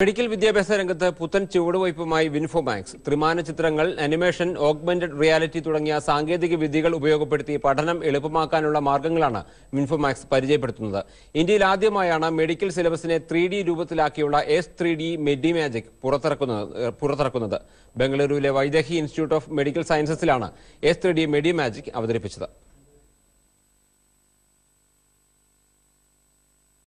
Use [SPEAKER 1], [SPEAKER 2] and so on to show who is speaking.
[SPEAKER 1] Medical വിദ്യാഭ്യാസ രംഗത്ത് പുത്തൻ ചുവടുവയ്പുമായി വിൻഫോമാക്സ് ത്രിമാന ചിത്രങ്ങൾ, അനിമേഷൻ, ഓഗ്മെന്റഡ് റിയാലിറ്റി തുടങ്ങിയ സാങ്കേതിക വിദ്യകൾ ഉപയോഗപ്പെടുത്തി പഠനം എളുപ്പമാക്കാനുള്ള മാർഗങ്ങളാണ് വിൻഫോമാക്സ് പരിചയപ്പെടുത്തുന്നത്. ഇന്ത്യയിൽ ആദ്യമായാണ് മെഡിക്കൽ സിലബസിനെ 3D രൂപത്തിലാക്കിയുള്ള S3D Medimagic പുറത്തിറക്കുന്നത്. ബംഗളൂരുവിലെ വൈദേഹി ഇൻസ്റ്റിറ്റ്യൂട്ട് ഓഫ് മെഡിക്കൽ സയൻസസിലാണ് S3D Medimagic അവതരിപ്പിച്ചത്.